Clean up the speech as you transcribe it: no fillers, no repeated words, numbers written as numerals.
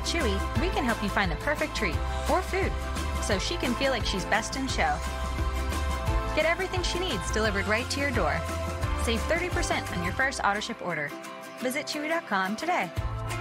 At Chewy, we can help you find the perfect treat or food so she can feel like she's best in show. Get everything she needs delivered right to your door. Save 30% on your first AutoShip order. Visit Chewy.com today.